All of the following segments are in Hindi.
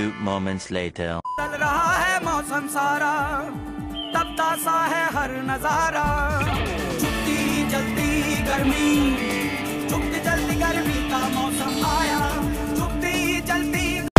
moments later. चल रहा है मौसम सारा, तपता सा है हर नजारा। छुट्टी जल्दी गर्मी, छुट्टी जल्दी गर्मी का मौसम आया। छुट्टी जल्दी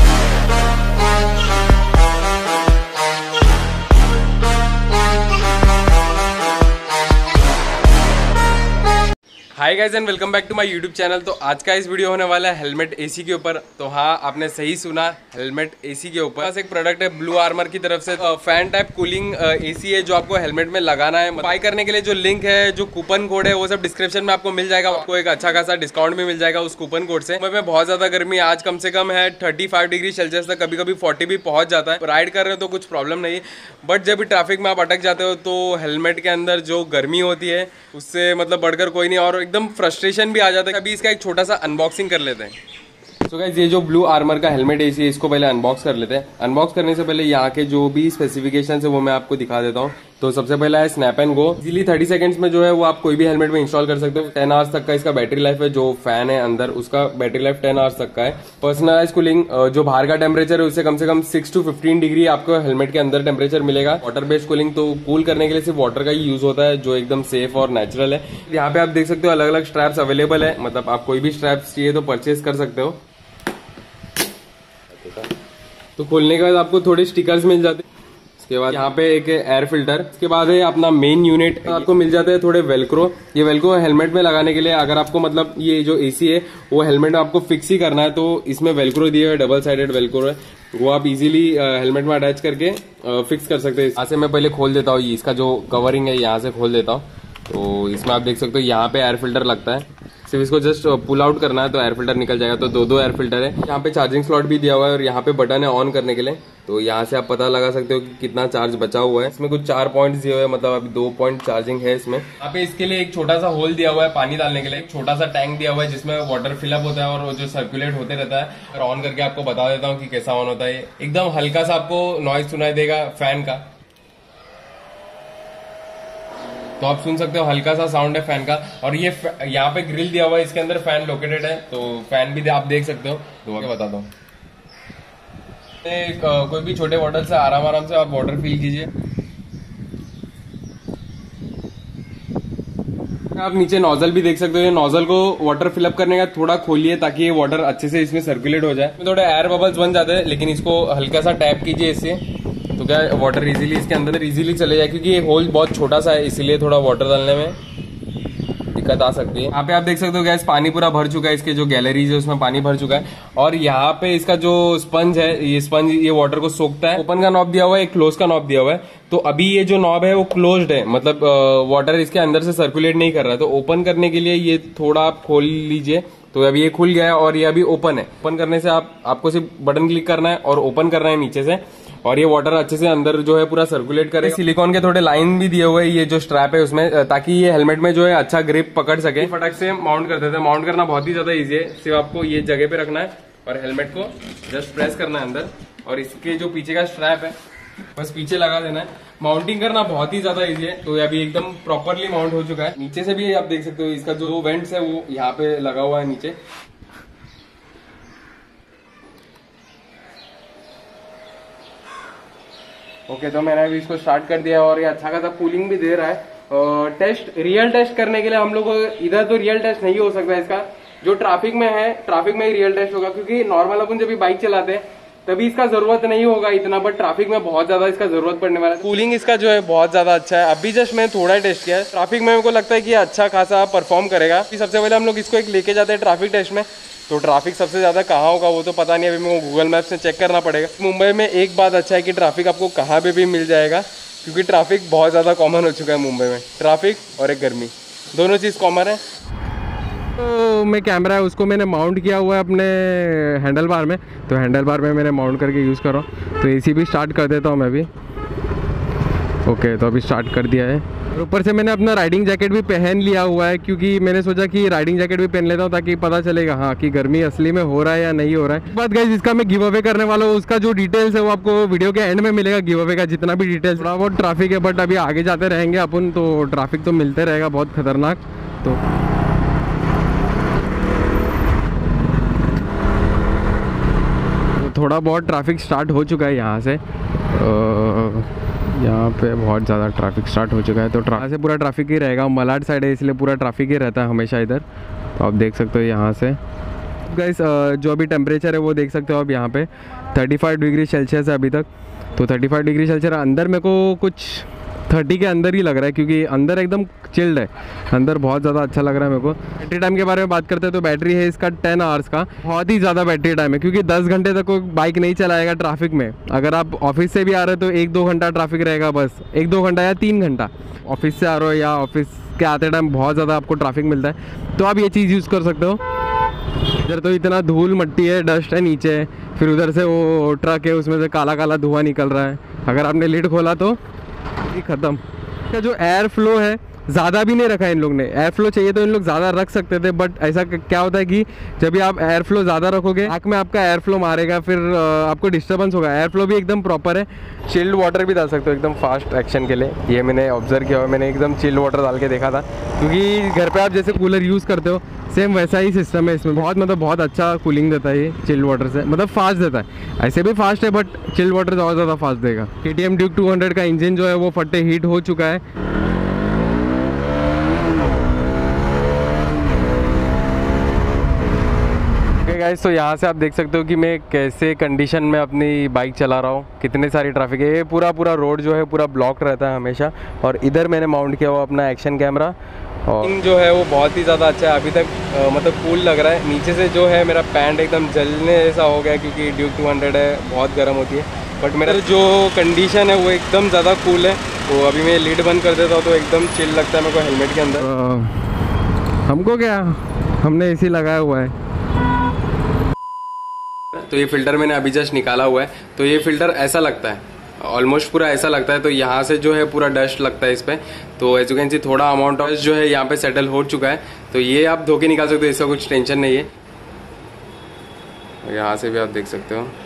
hi guys and welcome back to my YouTube channel. तो आज का इस वीडियो होने वाला है हेलमेट एसी के ऊपर। तो हाँ, आपने सही सुना, हेलमेट एसी के ऊपर। बस एक प्रोडक्ट है ब्लू आर्मर की तरफ से, फैन टाइप कूलिंग एसी है जो आपको हेलमेट में लगाना है। बाय करने के लिए जो लिंक है, जो कूपन कोड है, वो सब डिस्क्रिप्शन में आपको मिल जाएगा। आपको एक अच्छा खासा डिस्काउंट भी मिल जाएगा उस कूपन कोड से। में बहुत ज्यादा गर्मी आज कम से कम है 35 डिग्री सेल्सियस तक, कभी कभी 40 भी पहुंच जाता है। राइड कर रहे हो तो कुछ प्रॉब्लम नहीं, बट जब भी ट्रैफिक में आप अटक जाते हो तो हेलमेट के अंदर जो गर्मी होती है उससे मतलब बढ़कर कोई नहीं, और एकदम फ्रस्ट्रेशन भी आ जाता है। अभी इसका एक छोटा सा अनबॉक्सिंग कर लेते हैं। तो गाइस, ये जो ब्लू आर्मर का हेलमेट एसी है, इसको पहले अनबॉक्स कर लेते हैं। अनबॉक्स करने से पहले यहाँ के जो भी स्पेसिफिकेशन है वो मैं आपको दिखा देता हूँ। तो सबसे पहला है snap and go. Easily 30 seconds में जो है वो आप कोई भी हेलमेट में इंस्टॉल कर सकते हो। 10 आवर्स तक का इसका बैटरी लाइफ है। जो फैन है अंदर उसका बैटरी लाइफ 10 आवर्स तक का है। पर्सनलाइज कूलिंग, जो बाहर का टेम्परेचर है उससे कम से कम 6 to 15 डिग्री आपको हेलमेट के अंदर टेम्परेचर मिलेगा। वाटर बेस्ड कूलिंग, तो कूल करने के लिए सिर्फ वाटर का ही यूज होता है, जो एकदम सेफ और नेचुरल है। यहाँ पे आप देख सकते हो अलग अलग स्ट्रैप्स अवेलेबल है, मतलब आप कोई भी स्ट्रैप्स चाहिए तो परचेज कर सकते हो। तो खोलने के बाद आपको थोड़े स्टिकर्स मिल जाते हैं। इसके बाद यहाँ पे एक एयर फिल्टर, इसके बाद है अपना मेन यूनिट। आपको मिल जाते हैं थोड़े वेलक्रो। ये वेलक्रो हेलमेट में लगाने के लिए, अगर आपको मतलब ये जो एसी है वो हेलमेट में आपको फिक्स ही करना है तो इसमें वेलक्रो दिए हुए, डबल साइडेड वेलक्रो है, वो आप इजीली हेलमेट में अटैच करके फिक्स कर सकते हैं। यहाँ से मैं पहले खोल देता हूँ, इसका जो कवरिंग है यहाँ से खोल देता हूँ। तो इसमें आप देख सकते हो यहाँ पे एयर फिल्टर लगता है, सिर्फ इसको जस्ट पुल आउट करना है तो एयर फिल्टर निकल जाएगा। तो दो एयर फिल्टर है। यहाँ पे चार्जिंग स्लॉट भी दिया हुआ है और यहाँ पे बटन है ऑन करने के लिए। तो यहाँ से आप पता लगा सकते हो कि कितना चार्ज बचा हुआ है। इसमें कुछ 4 पॉइंट्स दिए हुए हैं, मतलब अभी 2 पॉइंट चार्जिंग है इसमें। यहाँ पे इसके लिए एक छोटा सा होल दिया हुआ है पानी डालने के लिए। एक छोटा सा टैंक दिया हुआ है जिसमें वाटर फिलअप होता है और वो जो सर्कुलेट होते रहता है। और ऑन करके आपको बता देता हूँ कि कैसा ऑन होता है। एकदम हल्का सा आपको नॉइज सुनाई देगा फैन का, तो आप सुन सकते हो हल्का सा साउंड है फैन का। और ये यहाँ पे ग्रिल दिया हुआ है, इसके अंदर फैन लोकेटेड है, तो फैन भी आप देख सकते हो। तो आगे बताता हूँ, कोई भी छोटे बॉटल से आराम से आप वाटर फिल कीजिए। आप नीचे नोजल भी देख सकते हो। ये नोजल को वाटर फिलअप करने का थोड़ा खोलिए ताकि ये वाटर अच्छे से इसमें सर्कुलेट हो जाए। थोड़े एयर बबल्स बन जाते हैं, लेकिन इसको हल्का सा टैप कीजिए इससे, तो क्या वाटर इजीली इसके अंदर इजीली चले जाए, क्योंकि ये होल बहुत छोटा सा है, इसीलिए थोड़ा वाटर डालने में दिक्कत आ सकती है। यहाँ पे आप देख सकते हो गैस पानी पूरा भर चुका है, इसके जो गैलरीज है उसमें पानी भर चुका है। और यहाँ पे इसका जो स्पंज है, ये स्पंज ये वाटर को सोखता है। ओपन का नॉब दिया हुआ है, एक क्लोज का नॉब दिया हुआ है। तो अभी ये जो नॉब है वो क्लोज्ड है, मतलब वाटर इसके अंदर से सर्कुलेट नहीं कर रहा है। तो ओपन करने के लिए ये थोड़ा आप खोल लीजिए। तो अभी ये खुल गया है और ये अभी ओपन है। ओपन करने से आपको सिर्फ बटन क्लिक करना है और ओपन करना है नीचे से, और ये वाटर अच्छे से अंदर जो है पूरा सर्कुलेट करे। सिलिकॉन के थोड़े लाइन भी दिए हुए हैं ये जो स्ट्रैप है उसमें, ताकि ये हेलमेट में जो है अच्छा ग्रिप पकड़ सके। फटक से माउंट कर देते हैं। माउंट करना बहुत ही ज्यादा इजी है, सिर्फ आपको ये जगह पे रखना है और हेलमेट को जस्ट प्रेस करना है अंदर, और इसके जो पीछे का स्ट्रैप है बस पीछे लगा देना है। माउंटिंग करना बहुत ही ज्यादा इजी है। तो अभी एकदम प्रॉपरली माउंट हो चुका है। नीचे से भी आप देख सकते हो इसका जो वेंट्स है वो यहाँ पे लगा हुआ है नीचे। ओके, तो मैंने अभी इसको स्टार्ट कर दिया और ये अच्छा खासा कूलिंग भी दे रहा है। रियल टेस्ट करने के लिए हम लोग इधर तो रियल टेस्ट नहीं हो सकता इसका, जो ट्रैफिक में है ट्रैफिक में ही रियल टेस्ट होगा, क्योंकि नॉर्मल अपन जब भी बाइक चलाते हैं तभी इसका जरूरत नहीं होगा इतना, बट ट्रैफिक में बहुत ज्यादा इसका जरूरत पड़ने वाला है। कूलिंग इसका जो है बहुत ज्यादा अच्छा है। अभी जस्ट मैंने थोड़ा टेस्ट किया है। ट्रैफिक में मेरे को लगता है कि अच्छा खासा परफॉर्म करेगा। सबसे पहले हम लोग इसको एक लेके जाते हैं ट्रैफिक टेस्ट में। तो ट्रैफिक सबसे ज्यादा कहाँ होगा वो तो पता नहीं, अभी मेरे को गूगल मैप से चेक करना पड़ेगा। मुंबई में एक बात अच्छा है कि ट्रैफिक आपको कहाँ पे भी मिल जाएगा, क्योंकि ट्रैफिक बहुत ज्यादा कॉमन हो चुका है मुंबई में। ट्रैफिक और एक गर्मी, दोनों चीज कॉमन है। तो मैं कैमरा है उसको मैंने माउंट किया हुआ है अपने हैंडल बार में, तो हैंडल बार में मैंने माउंट करके यूज़ कर रहा हूँ। तो एसी भी स्टार्ट कर देता हूँ मैं भी। ओके, तो अभी स्टार्ट कर दिया है। और ऊपर से मैंने अपना राइडिंग जैकेट भी पहन लिया हुआ है, क्योंकि मैंने सोचा कि राइडिंग जैकेट भी पहन लेता हूँ ताकि पता चलेगा हाँ कि गर्मी असली में हो रहा है या नहीं हो रहा है। बात गाइस, जिसका मैं गिव अवे करने वाला हूँ उसका जो डिटेल्स है वो आपको वीडियो के एंड में मिलेगा। गिव अवे का जितना भी डिटेल्स, थोड़ा बहुत ट्रैफिक है बट अभी आगे जाते रहेंगे अपन, तो ट्रैफिक तो मिलते रहेगा बहुत खतरनाक। तो थोड़ा बहुत ट्रैफिक स्टार्ट हो चुका है यहाँ से। यहाँ पे बहुत ज़्यादा ट्रैफिक स्टार्ट हो चुका है, तो यहाँ से पूरा ट्रैफिक ही रहेगा। मलाड साइड है इसलिए पूरा ट्रैफिक ही रहता है हमेशा इधर। तो आप देख सकते हो यहाँ से गाइस जो अभी टेम्परेचर है वो देख सकते हो आप यहाँ पे 35 डिग्री सेल्सियस है अभी तक। तो 35 डिग्री सेल्सियस अंदर मेरे को कुछ 30 के अंदर ही लग रहा है, क्योंकि अंदर एकदम चिल्ड है, अंदर बहुत ज़्यादा अच्छा लग रहा है मेरे को। बैटरी टाइम के बारे में बात करते हैं तो बैटरी है इसका 10 आवर्स का, बहुत ही ज़्यादा बैटरी टाइम है, क्योंकि 10 घंटे तक कोई बाइक नहीं चलाएगा ट्रैफिक में। अगर आप ऑफिस से भी आ रहे हो तो 1-2 घंटा ट्रैफिक रहेगा, बस 1-2 घंटा या 3 घंटा। ऑफिस से आ रहे हो या ऑफिस के आते टाइम बहुत ज़्यादा आपको ट्रैफिक मिलता है, तो आप ये चीज़ यूज़ कर सकते हो। इधर तो इतना धूल मट्टी है, डस्ट है नीचे, फिर उधर से वो ट्रक है उसमें से काला काला धुआं निकल रहा है। अगर आपने लिड खोला तो ख़त्म। का जो एयर फ्लो है ज़्यादा भी नहीं रखा है इन लोग ने। एयर फ्लो चाहिए तो इन लोग ज़्यादा रख सकते थे, बट ऐसा क्या होता है कि जब भी आप एयर फ्लो ज़्यादा रखोगे आँख में आपका एयर फ्लो मारेगा, फिर आपको डिस्टर्बेंस होगा। एयर फ्लो भी एकदम प्रॉपर है। चिल्ड वाटर भी डाल सकते हो एकदम फास्ट एक्शन के लिए, ये मैंने ऑब्जर्व किया हुआ। मैंने एकदम चिल्ड वाटर डाल के देखा था, क्योंकि घर पर आप जैसे कूलर यूज़ करते हो सेम वैसा ही सिस्टम है इसमें। बहुत अच्छा कूलिंग देता है ये चिल्ड वाटर से, मतलब फास्ट देता है। ऐसे भी फास्ट है बट चिल्ड वाटर बहुत ज़्यादा फास्ट देगा। KTM ड्यूक 200 का इंजन जो है वो फटे हीट हो चुका है। गाइस तो यहाँ से आप देख सकते हो कि मैं कैसे कंडीशन में अपनी बाइक चला रहा हूँ, कितने सारी ट्रैफिक है। ये पूरा रोड जो है पूरा ब्लॉक रहता है हमेशा। और इधर मैंने माउंट किया हुआ अपना एक्शन कैमरा, और जो है वो बहुत ही ज़्यादा अच्छा है। अभी तक मतलब कूल लग रहा है। नीचे से जो है मेरा पैंट एकदम जलने जैसा हो गया, क्योंकि ड्यूक 200 है, बहुत गर्म होती है। बट मेरा जो कंडीशन है वो एकदम ज़्यादा कूल है। तो अभी मैं लीड बंद कर देता हूँ तो एकदम चिल लगता है मेरे को हेलमेट के अंदर। हमको क्या, हमने AC लगाया हुआ है। तो ये फ़िल्टर मैंने अभी जस्ट निकाला हुआ है। तो ये फ़िल्टर ऐसा लगता है, ऑलमोस्ट पूरा ऐसा लगता है। तो यहाँ से जो है पूरा डस्ट लगता है इस पर। तो एज यू कैन सी थोड़ा अमाउंट ऑफ जो है यहाँ पे सेटल हो चुका है। तो ये आप धो के निकाल सकते हो, इसका कुछ टेंशन नहीं है। यहाँ से भी आप देख सकते हो,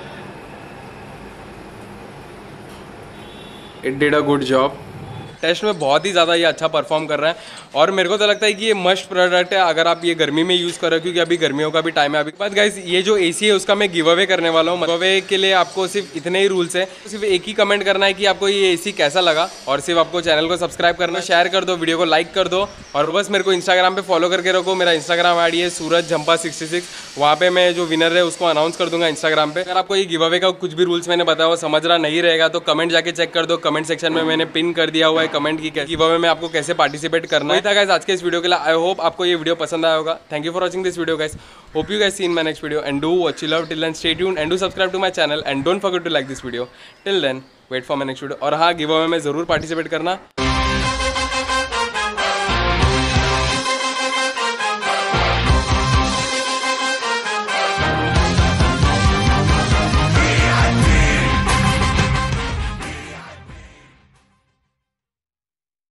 it did a good job. Test में बहुत ही ज़्यादा ये अच्छा परफॉर्म कर रहा है, और मेरे को तो लगता है कि ये मस्ट प्रोडक्ट है अगर आप ये गर्मी में यूज़ कर रहे हो, क्योंकि अभी गर्मियों का भी टाइम है। अभी बात गाइस, ये जो AC है उसका मैं गिव अवे करने वाला हूँ। गिव अवे के लिए आपको सिर्फ इतने ही रूल्स है, सिर्फ एक ही कमेंट करना है कि आपको ये AC कैसा लगा, और सिर्फ आपको चैनल को सब्सक्राइब करना, शेयर कर दो, वीडियो को लाइक कर दो, और बस मेरे को इंस्टाग्राम पे फॉलो करके रखो। मेरा इंस्टाग्राम ID है सूरजझंपा66। वहाँ पे मैं जो विनर है उसको अनाउंस कर दूंगा इंस्टाग्राम पे। अगर आपको ये गिव अवे का कुछ भी रूल्स मैंने बताया वो समझ रहा नहीं रहेगा तो कमेंट जाके चेक कर दो। कमेंट सेक्शन में मैंने पिन कर दिया हुआ है कमेंट की गिव अवे में आपको कैसे पार्टिसिपेट करना है। गाइस आज के इस वीडियो के लिए आई होप आपको ये वीडियो पसंद आया होगा। Thank you for watching this video guys. Hope you guys see in my next video and do what you love till then stay tuned and do subscribe to my channel and don't forget to like this video. Till then wait for my next video. और हाँ, गिव अवे में जरूर पार्टिसिपेट करना।